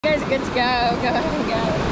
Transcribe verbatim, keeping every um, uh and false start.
You guys are good to go. Go ahead and go.